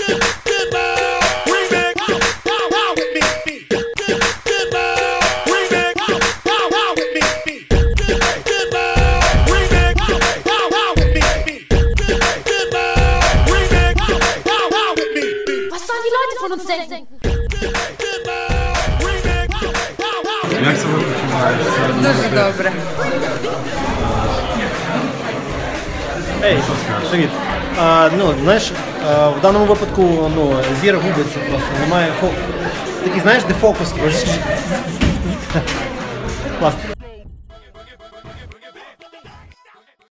Von uns denken. Як себе почуваєш? Дуже добре. Ей, привіт. Знаєш, в даному випадку зір губиться просто, немає такий, знаєш, дефокус. Класно.